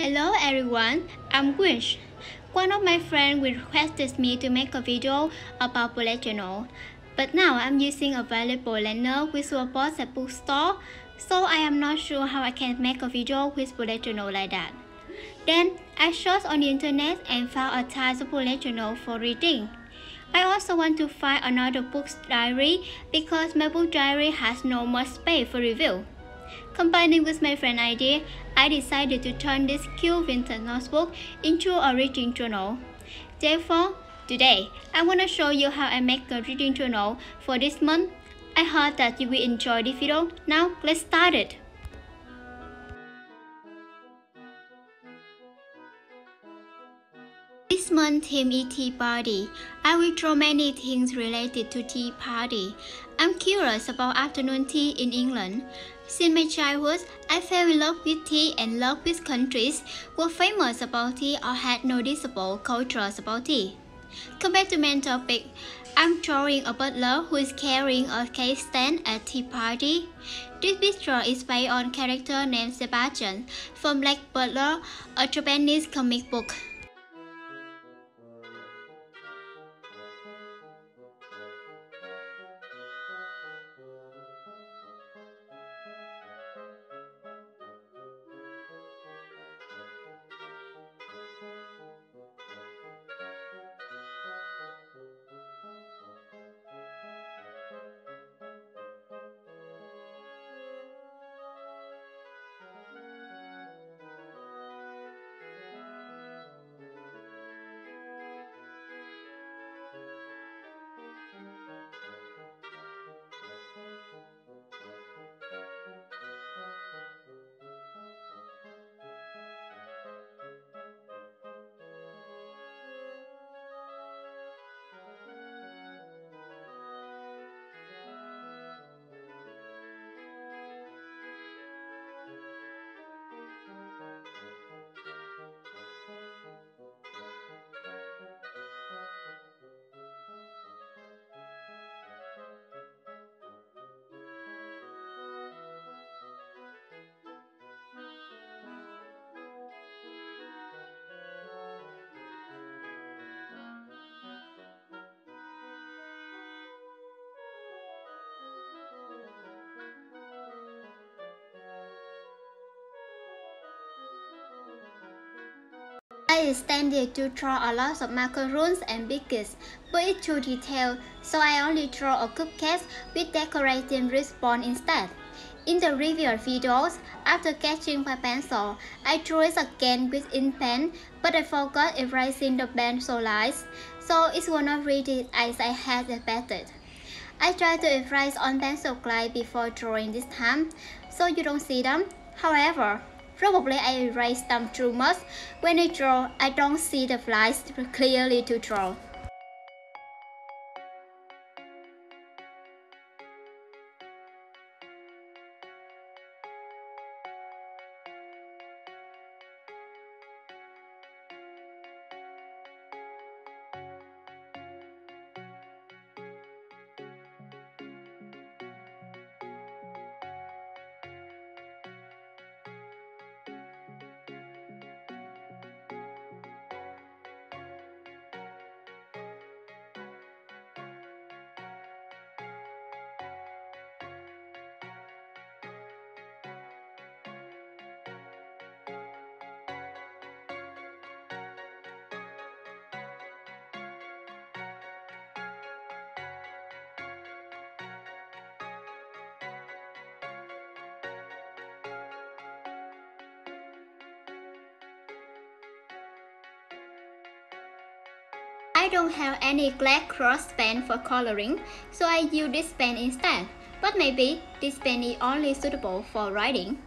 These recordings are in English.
Hello everyone, I'm Wish. One of my friends requested me to make a video about bullet journal, but now I'm using a valuable liner which was bought at bookstore, so I am not sure how I can make a video with bullet journal like that. Then I searched on the internet and found a type of bullet journal for reading. I also want to find another book diary because my book diary has no much space for review. Combining with my friend's idea, I decided to turn this cute vintage notebook into a reading journal. Therefore, today, I want to show you how I make a reading journal for this month. I hope that you will enjoy this video. Now, let's start it. This month's theme is Tea Party. I will draw many things related to tea party. I'm curious about afternoon tea in England. Since my childhood, I fell in love with tea and love with countries were famous about tea or had noticeable cultures about tea. Compared to main topic, I'm drawing a butler who is carrying a cake stand at tea party. This picture is based on a character named Sebastian from Black Butler, a Japanese comic book. I intended to draw a lot of macaroons and biscuits, but it's too detailed, so I only draw a cupcake with decorating ribbon instead. In the review videos, after sketching my pencil, I drew it again with ink pen, but I forgot erasing the pencil lines, so it was not ready as I had expected. I tried to erase on pencil line before drawing this time, so you don't see them. However, probably I erased them too much. When I draw, I don't see the lines clearly to draw. I don't have any black cross pen for coloring, so I use this pen instead. But maybe this pen is only suitable for writing.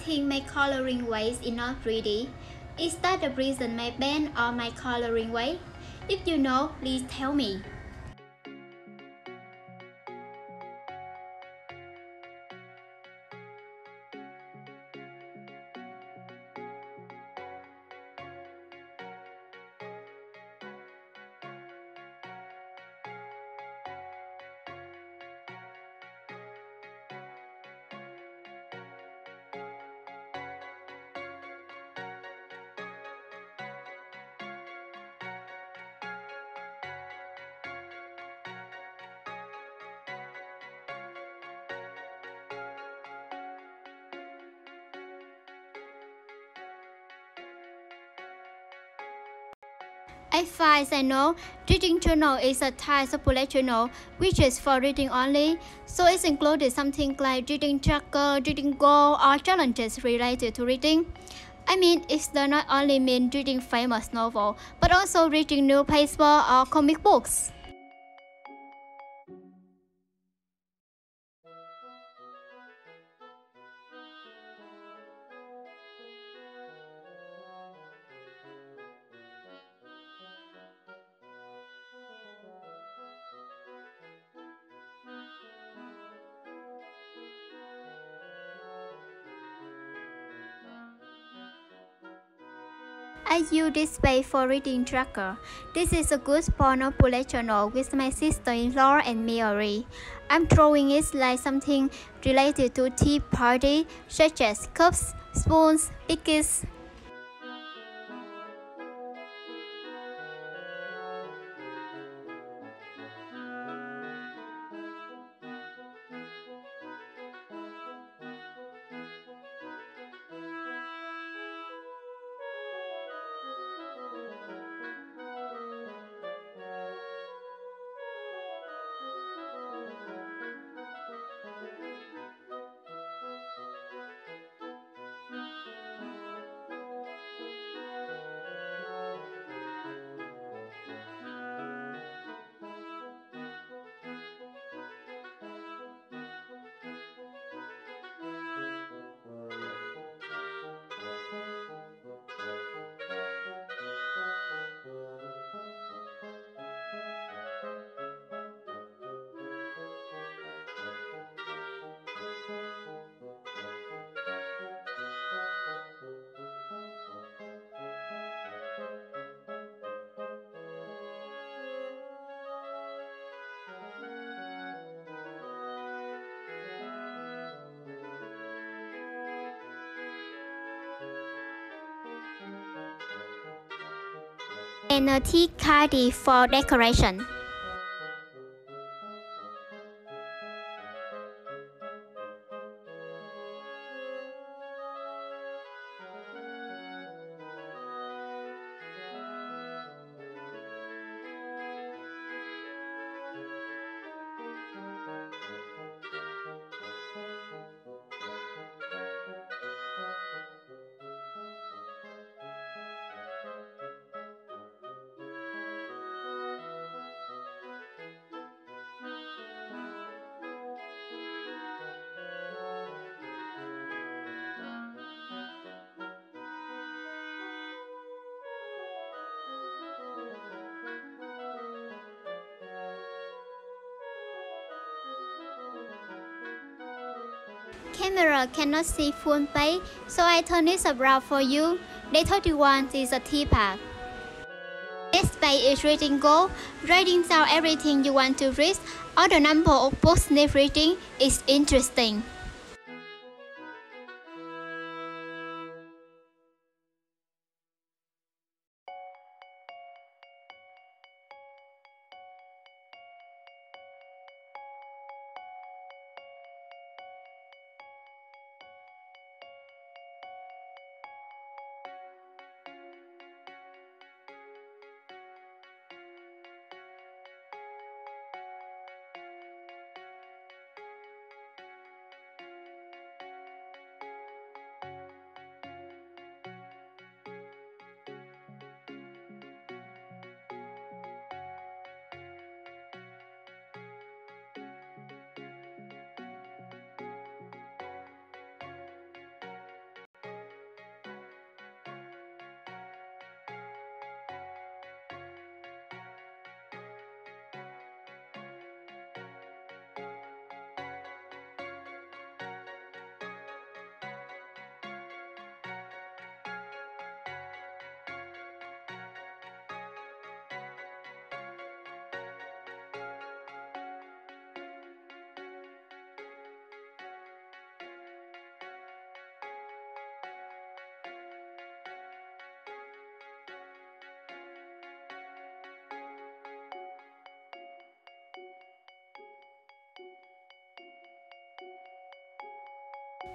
think my coloring way is not pretty. Is that the reason my pen or my coloring way? If you know, please tell me. As far as I know, reading journal is a type of bullet journal which is for reading only, so it's included something like reading tracker, reading goal, or challenges related to reading. I mean, it does not only mean reading famous novel, but also reading newspaper or comic books. I use this page for reading tracker. This is a good spot of bullet journal with my sister-in-law and Mary. I'm drawing it like something related to tea party, such as cups, spoons, biscuits. And a tea caddy for decoration. Camera cannot see full page, so I turn it around for you. Day 31 is a tea pack. Next page is reading goal. Writing down everything you want to read, or the number of books need reading is interesting.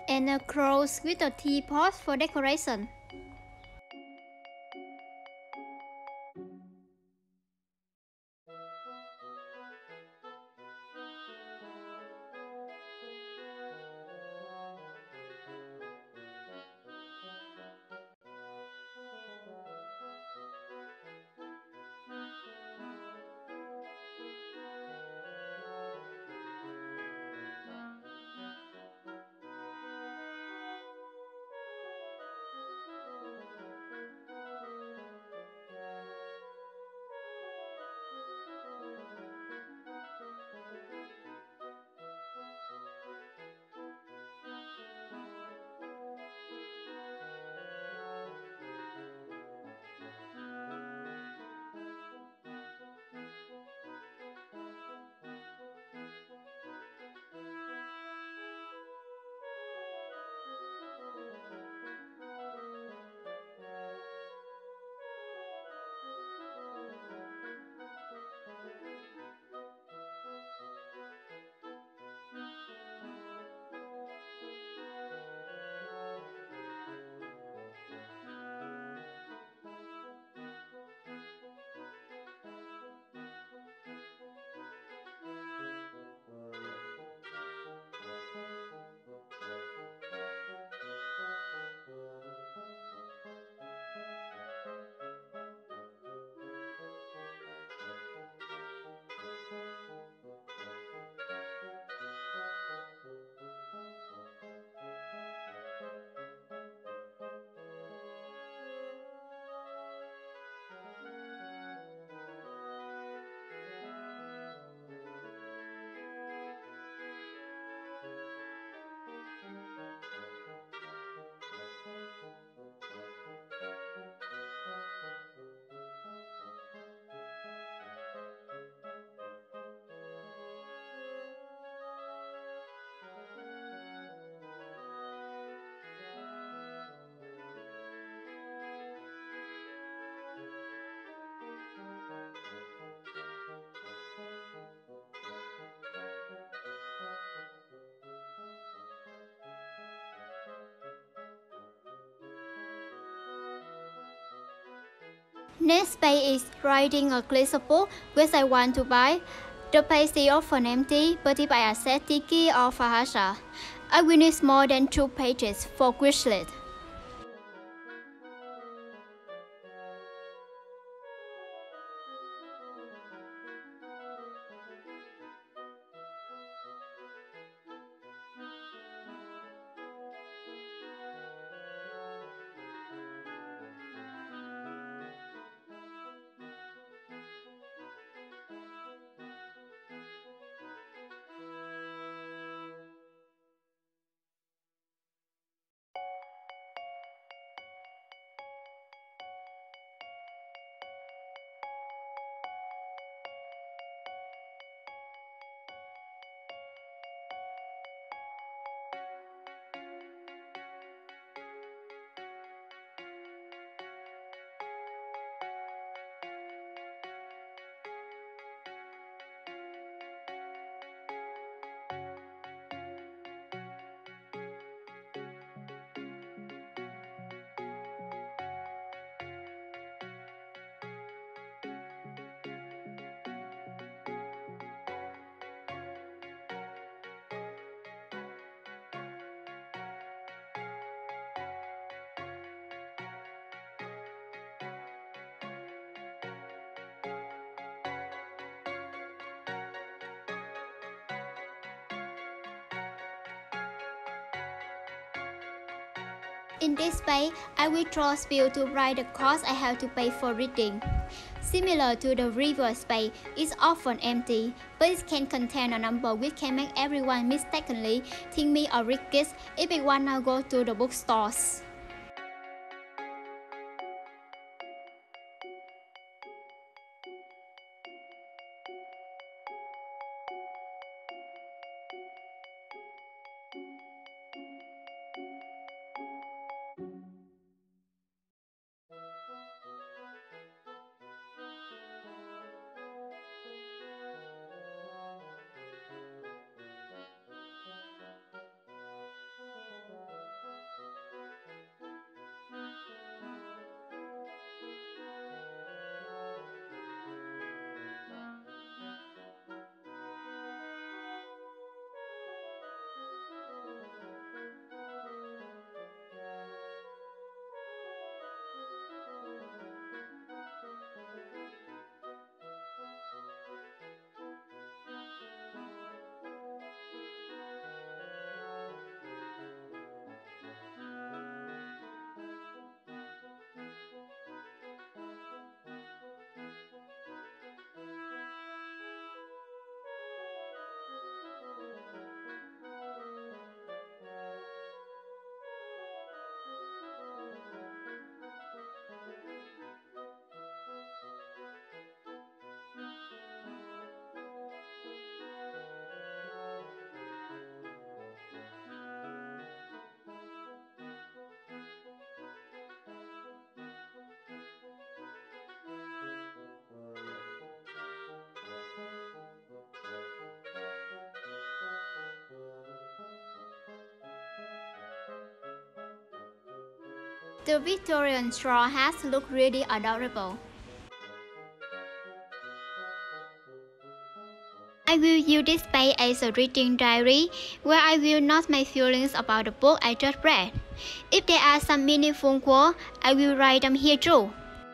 and a cross with a teapot for decoration. Next page is writing a book which I want to buy. The page is often empty, but if I accept Tiki or Fahasha, I will need more than 2 pages for Quizlet. In this page, I will draw a spill to write the cost I have to pay for reading. Similar to the reverse page, it's often empty, but it can contain a number which can make everyone mistakenly think me a rich kid if I wanna go to the bookstores. The Victorian straw hats look really adorable. I will use this page as a reading diary, where I will note my feelings about the book I just read. If there are some meaningful quotes, I will write them here too.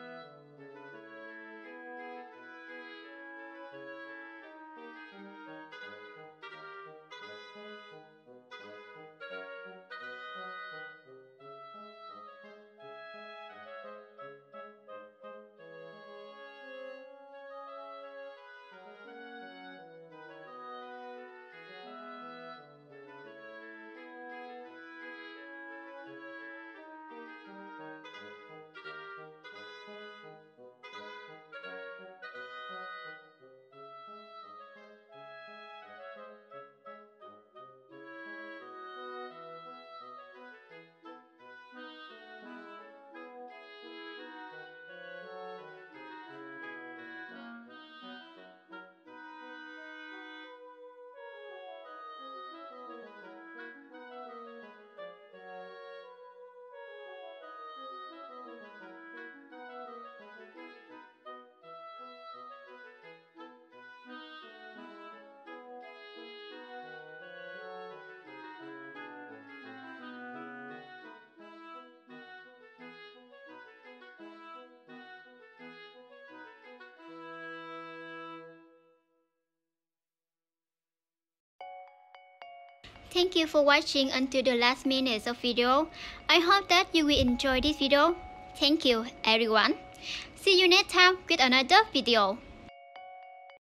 Thank you for watching until the last minutes of video. I hope that you will enjoy this video. Thank you everyone. See you next time with another video.